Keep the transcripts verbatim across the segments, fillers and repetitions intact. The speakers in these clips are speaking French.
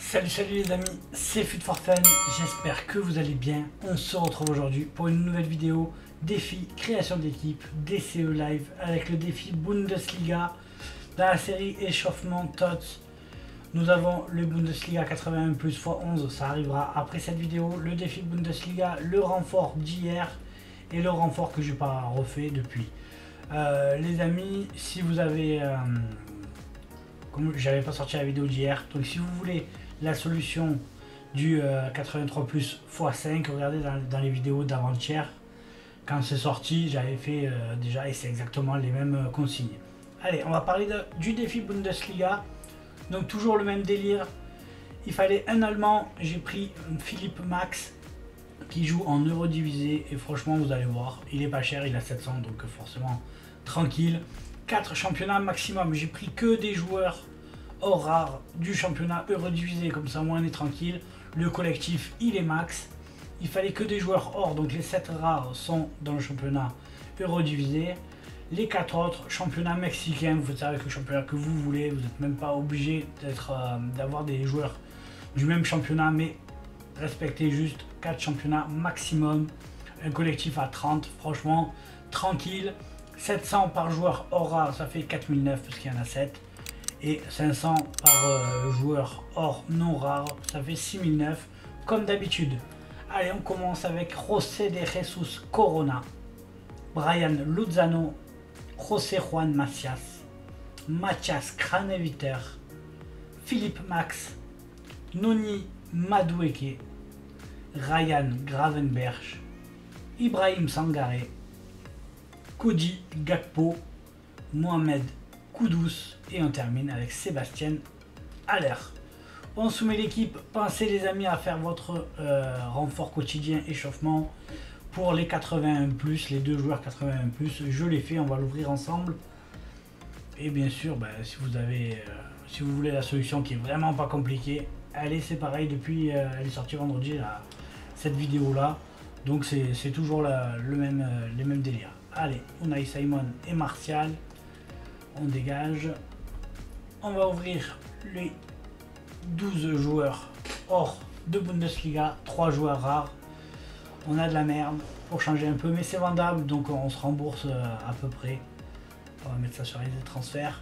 Salut salut les amis, c'est Fut for Fun, j'espère que vous allez bien. On se retrouve aujourd'hui pour une nouvelle vidéo défi création d'équipe D C E Live avec le défi Bundesliga. Dans la série échauffement T O T S, nous avons le Bundesliga quatre-vingt-un plus fois onze, ça arrivera après cette vidéo. Le défi Bundesliga, le renfort d'hier et le renfort que je n'ai pas refait depuis. Euh, les amis, si vous avez... Euh, comme j'avais pas sorti la vidéo d'hier, donc si vous voulez la solution du euh, quatre-vingt-trois plus fois cinq, regardez dans, dans les vidéos d'avant-hier, quand c'est sorti, j'avais fait euh, déjà et c'est exactement les mêmes euh, consignes. Allez, on va parler de, du défi Bundesliga. Donc toujours le même délire, il fallait un Allemand, j'ai pris Philippe Max qui joue en Eurodivisé et franchement vous allez voir, il est pas cher, il a sept cents, donc forcément tranquille. quatre championnats maximum, j'ai pris que des joueurs hors rares du championnat Eurodivisé, comme ça moi on est tranquille. Le collectif il est max, il fallait que des joueurs hors, donc les sept rares sont dans le championnat Eurodivisé. Les quatre autres championnats mexicains, vous faites ça avec le championnat que vous voulez, vous n'êtes même pas obligé d'être euh, d'avoir des joueurs du même championnat, mais respectez juste quatre championnats maximum. Un collectif à trente, franchement tranquille. sept cents par joueur hors rare, ça fait quatre mille neuf parce qu'il y en a sept. Et cinq cents par euh, joueur hors non rare, ça fait six mille neuf comme d'habitude. Allez, on commence avec José de Jesus Corona, Brian Lozano, José Juan Macias, Mathias Craneviter, Philippe Max, Noni Madueke, Ryan Gravenberch, Ibrahim Sangaré, Cody Gakpo, Mohamed Koudous et on termine avec Sébastien Haller. On soumet l'équipe, pensez les amis à faire votre euh, renfort quotidien échauffement pour les quatre-vingt-un plus, les deux joueurs quatre-vingt-un plus, je l'ai fait, on va l'ouvrir ensemble. Et bien sûr, bah, si vous avez, euh, si vous voulez la solution qui est vraiment pas compliquée, allez, c'est pareil, depuis, euh, elle est sortie vendredi, là, cette vidéo là, donc c'est toujours la, le même, euh, les mêmes délires. Allez, Unai Simon et Martial, on dégage. On va ouvrir les douze joueurs hors de Bundesliga, trois joueurs rares. On a de la merde pour changer un peu, mais c'est vendable, donc on se rembourse à peu près. On va mettre ça sur les transferts.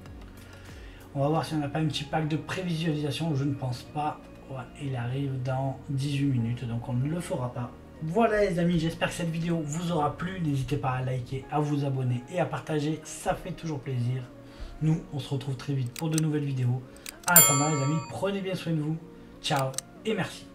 On va voir si on n'a pas un petit pack de prévisualisation, je ne pense pas. Ouais, il arrive dans dix-huit minutes, donc on ne le fera pas. Voilà les amis, j'espère que cette vidéo vous aura plu. N'hésitez pas à liker, à vous abonner et à partager, ça fait toujours plaisir. Nous, on se retrouve très vite pour de nouvelles vidéos. En attendant les amis, prenez bien soin de vous. Ciao et merci.